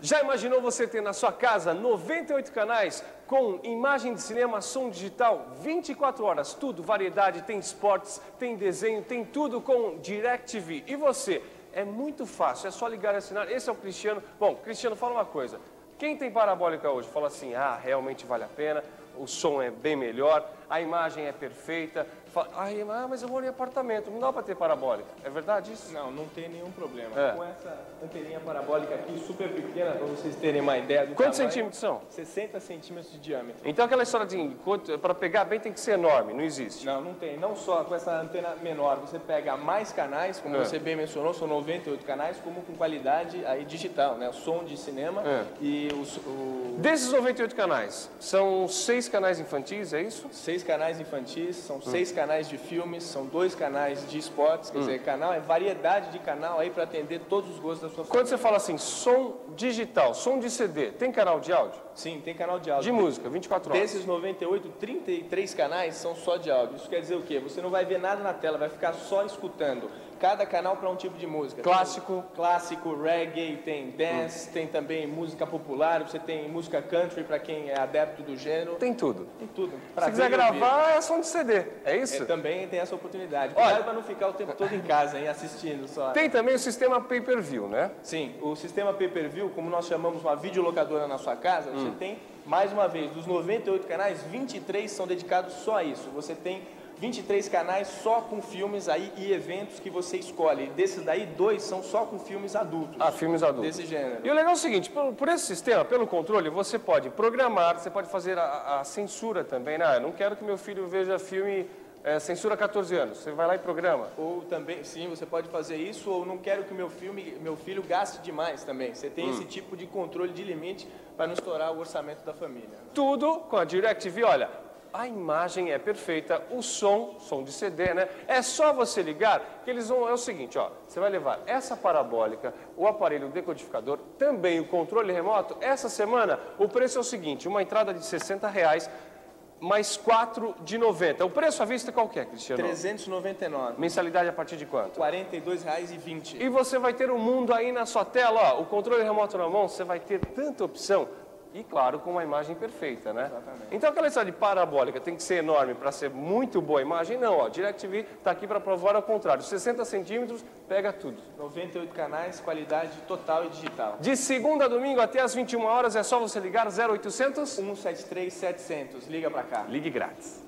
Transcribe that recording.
Já imaginou você ter na sua casa 98 canais com imagem de cinema, som digital, 24 horas, tudo, variedade, tem esportes, tem desenho, tem tudo com DirecTV. E você? É muito fácil, é só ligar e assinar. Esse é o Cristiano. Bom, Cristiano, fala uma coisa. Quem tem parabólica hoje fala assim, realmente vale a pena, o som é bem melhor, a imagem é perfeita. Fala, mas eu moro em apartamento, não dá para ter parabólica. É verdade isso? Não, não tem nenhum problema. Com essa anteninha parabólica aqui, super pequena, para vocês terem uma ideia do Quantos tamanho, centímetros são? 60 centímetros de diâmetro. Então aquela história de para pegar bem tem que ser enorme, não existe? Não, não tem. Não só com essa antena menor, você pega mais canais, como você bem mencionou, são 98 canais, como com qualidade aí digital, né? O som de cinema e Desses 98 canais, são 6 canais infantis, é isso? 6 canais infantis, são 6 canais de filmes, são 2 canais de esportes, quer dizer, canal é variedade de canal aí para atender todos os gostos da sua família. Quando você fala assim, som digital, som de CD, tem canal de áudio? Sim, tem canal de áudio. De música, 24 horas. Desses 98, 33 canais são só de áudio. Isso quer dizer o quê? Você não vai ver nada na tela, vai ficar só escutando. Cada canal para um tipo de música. Clássico. Clássico, reggae, tem dance, tem também música popular, você tem música country para quem é adepto do gênero. Tem tudo. Tem tudo. Se quiser gravar, é som de CD, é isso? Também tem essa oportunidade. Cuidado para não ficar o tempo todo em casa, hein, assistindo só. Tem também o sistema pay-per-view, né? Sim, o sistema pay-per-view, como nós chamamos uma videolocadora na sua casa, você tem, mais uma vez, dos 98 canais, 23 são dedicados só a isso. Você tem 23 canais só com filmes aí e eventos que você escolhe. Desses daí, 2 são só com filmes adultos. Filmes adultos. Desse gênero. E o legal é o seguinte, por esse sistema, pelo controle, você pode programar, você pode fazer a censura também, né? Eu não quero que meu filho veja filme censura 14 anos. Você vai lá e programa. Ou também, sim, você pode fazer isso, ou não quero que meu filho gaste demais também. Você tem esse tipo de controle de limite para não estourar o orçamento da família. Tudo com a DirecTV, olha. A imagem é perfeita, o som de CD, né? É só você ligar que eles vão... É o seguinte, ó, você vai levar essa parabólica, o aparelho decodificador, também o controle remoto. Essa semana, o preço é o seguinte, uma entrada de R$60, mais 4 de 90. O preço à vista qual que é, Cristiano? 399. Mensalidade a partir de quanto? R$42,20. E você vai ter um mundo aí na sua tela, ó, o controle remoto na mão, você vai ter tanta opção. E, claro, com uma imagem perfeita, né? Exatamente. Então, aquela história de parabólica tem que ser enorme para ser muito boa a imagem? Não, ó, DirecTV está aqui para provar ao contrário. 60 centímetros, pega tudo. 98 canais, qualidade total e digital. De segunda a domingo até às 21 horas, é só você ligar 0800 173 700. Liga para cá. Ligue grátis.